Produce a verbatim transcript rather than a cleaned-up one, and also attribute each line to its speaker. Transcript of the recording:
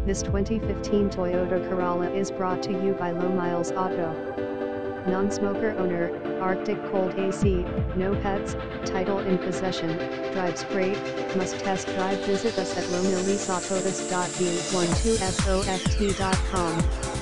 Speaker 1: This twenty fifteen Toyota Corolla is brought to you by Low Miles Auto. Non-smoker owner, Arctic cold A C, no pets, title in possession, drives great, must test drive. Visit us at low miles autos dot b one two soft dot com.